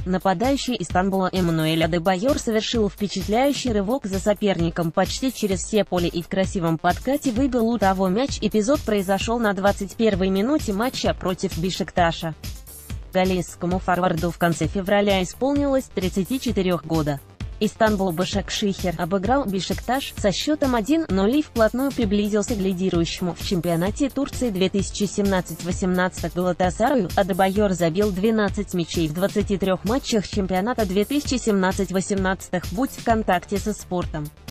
Нападающий Истанбула Эммануэль Адебайор совершил впечатляющий рывок за соперником почти через все поле и в красивом подкате выбил у того мяч. Эпизод произошел на 21-й минуте матча против Бешикташа. Галлийскому форварду в конце февраля исполнилось 34 года. Истанбул Башакшехир обыграл Бешикташ со счетом 1-0 и вплотную приблизился к лидирующему в чемпионате Турции 2017-18 Галатасараю. Адебайор забил 12 мячей в 23 матчах чемпионата 2017-18. Будь в контакте со спортом.